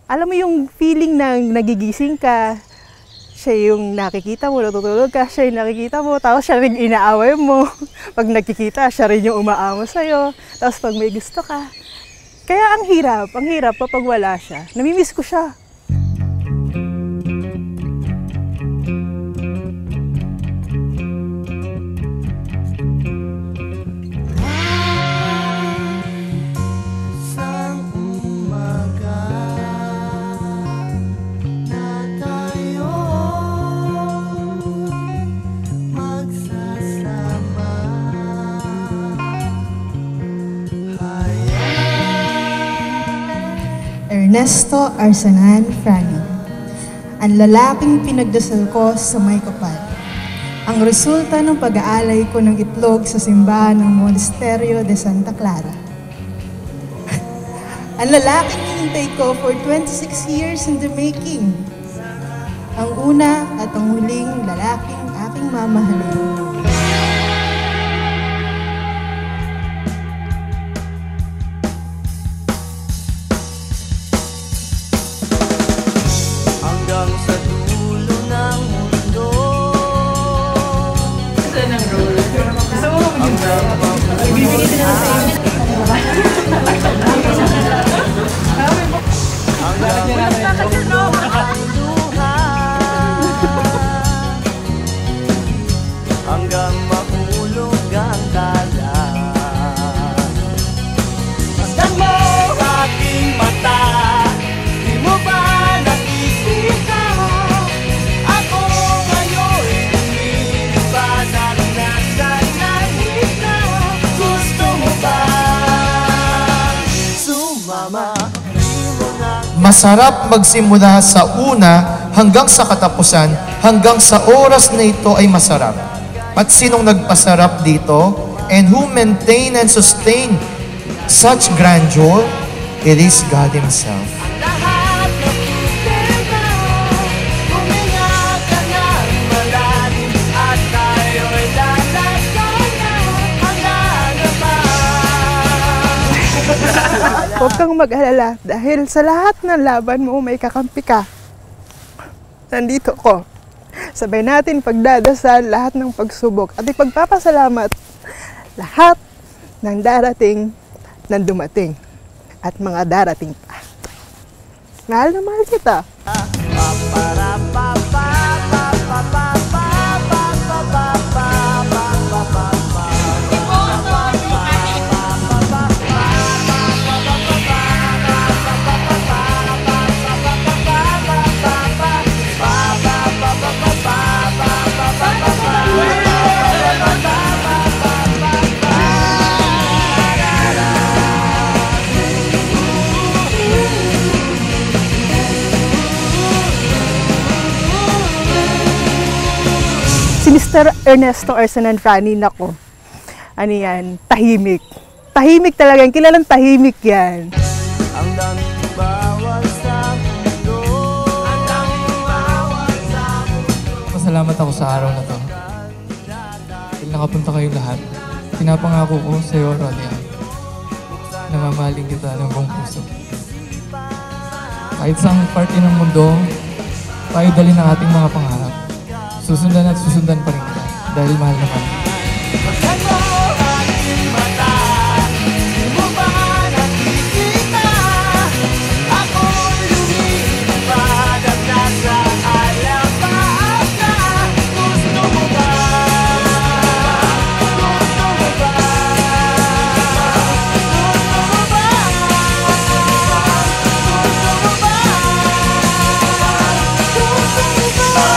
Alam mo yung feeling na nagigising ka, siya yung nakikita mo, natutulog ka, siya yung nakikita mo, tapos siya rin inaaway mo. Pag nagkikita, siya rin yung umaamo sa'yo. Tapos pag may gusto ka. Kaya ang hirap kapag wala siya. Namimiss ko siya. Ernesto Arsanan Frani, ang lalaking pinagdasal ko sa may kapal. Ang resulta ng pag-aalay ko ng itlog sa simbahan ng Monasterio de Santa Clara. Ang lalaking hinintay ko for 26 years in the making. Ang una at ang huling lalaking aking mamahalin. Hanggang mahulog ang kalan. Masdan mo aking mata, di mo ba nakikita? Ako ngayon lumilipad at nasa langit na. Gusto mo ba sumama? Masarap magsimula sa una hanggang sa katapusan, hanggang sa oras na ito ay masarap. At sinong nagpasarap dito? And who maintain and sustain such grandeur? It is God Himself. Lahat na problema, huminga ka ng malalim at tayo'y lalagay na hanggang naman. Huwag kang mag-alala dahil sa lahat ng laban mo may kakampi ka. Nandito ko. Sabay natin pagdadasal lahat ng pagsubok at ipagpapasalamat lahat ng darating ng dumating at mga darating pa. Mahal na mahal kita. Si Mr. Ernesto Arsanan Frani, nako. Ano yan? Tahimik. Tahimik talaga. Kilalang tahimik yan. Ang daming bawal sa mundo. Ang daming bawal sa mundo. Pasalamat ako sa araw na to. Dahil nakapunta kayong lahat. Pinapangako ko sa iyo, Rodia, na mamahalin kita ng buong puso. Kahit saang parte ng mundo, tayo dali ng ating mga pangarap. Susundan at susundan pa rin kita dahil mahal na mahal. Masdan mo aking mata, di mo ba nakikita? Ako'y lumilipad at nasa alapaap ka. Gusto mo ba? Gusto mo ba? Gusto mo ba? Gusto mo ba? Gusto mo ba?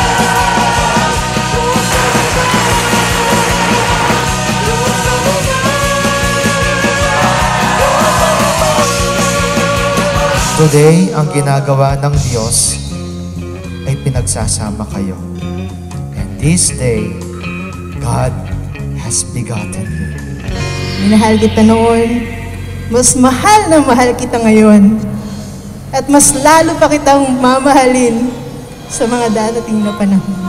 Today, ang ginagawa ng Diyos ay pinagsasama kayo. And this day, God has begotten you. Minahal kita noon, mas mahal na mahal kita ngayon. At mas lalo pa kitang mamahalin sa mga darating na panahon.